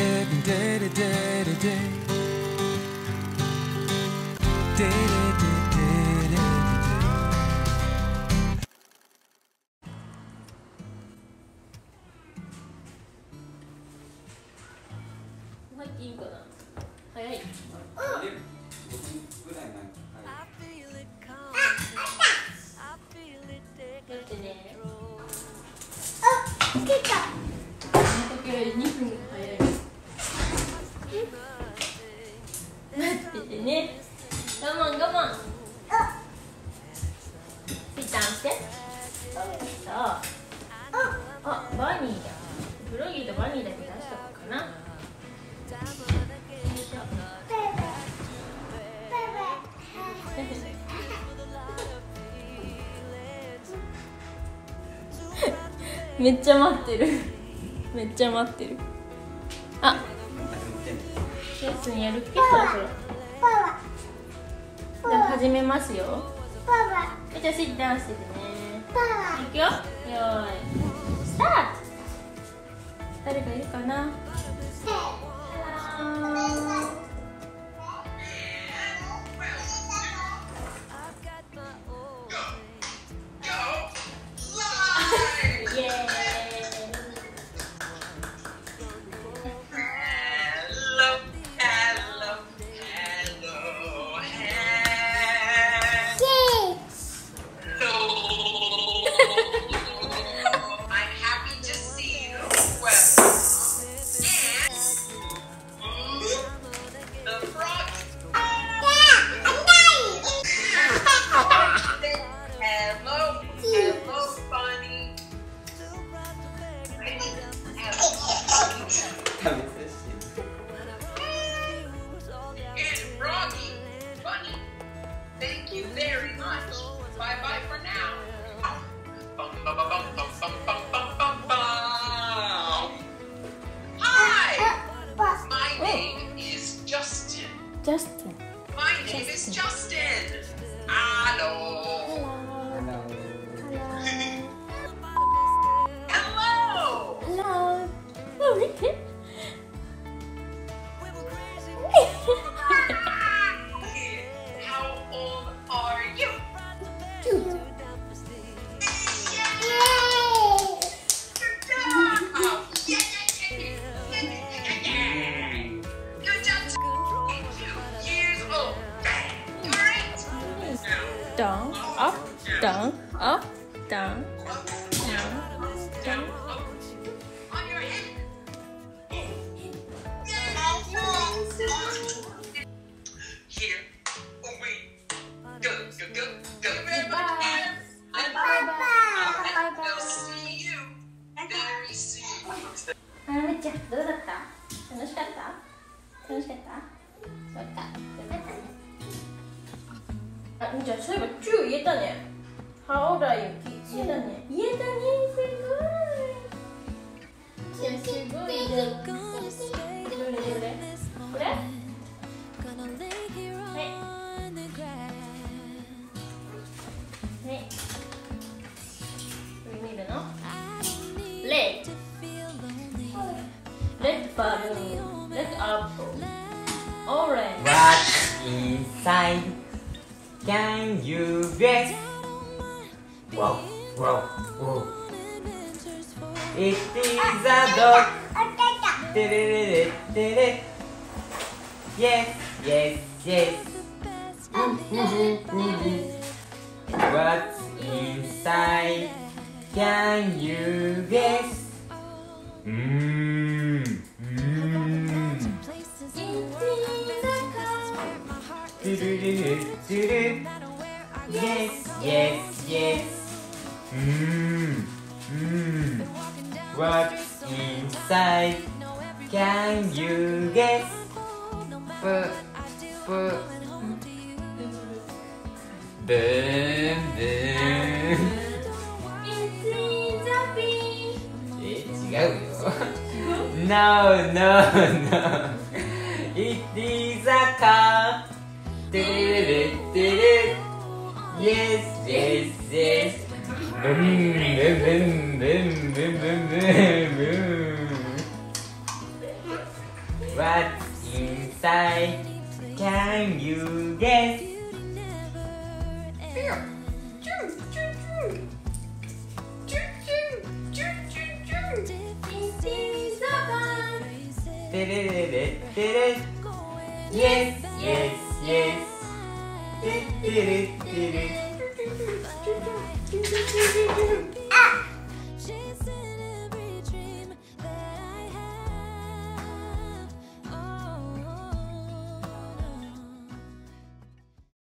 入っていいかな。早い。だってね。あ、つけた。時より2分早い。待っててね。我慢我慢。ピタンして。そう。あ、バニーだ。フロギーとバニーだけ出したのかな。めっちゃ待ってる。めっちゃ待ってる。あ、レッスンやるっけ、そろそろ。じゃあ始めますよ。じゃあシッダウンしててね。いくよ。よーいスタート。誰かいるかな。Justin. My name is Justin. Hello. Hello. Hello. Oh, look it. How old are you? 2. Good job. 2 years old. Great. Down, up, down, up, down, down, down. On your head. Here. Oh, wait. Go, go, go, go. Very much. And we'll see you very soon. あらめちゃん、どうだった？楽しかった？楽しかった？そうか、よかったね。あ、みーちゃん、そういえば10言えたね。How old are you? 言えたね。言えたね、すごい。いや、すごいじゃん。どれどれ？これ？はい。はい。これ見るの？Red balloon, red apple, orange. What's inside? Can you guess? Wow, wow, wow. It is a dog. Yes, yes, yes. What's inside? Can you guess? Yes, yes, yes. What's inside? Can you guess? ブーンブーン。違うよ。No, no, no. It is a car. てれれてれ。Yes, yes, yes. ブンブンブンブンブンブンブンブン。What's inside? Can you guess? てれれれてれ。Yes, yes, yes. てってれってれ。あ。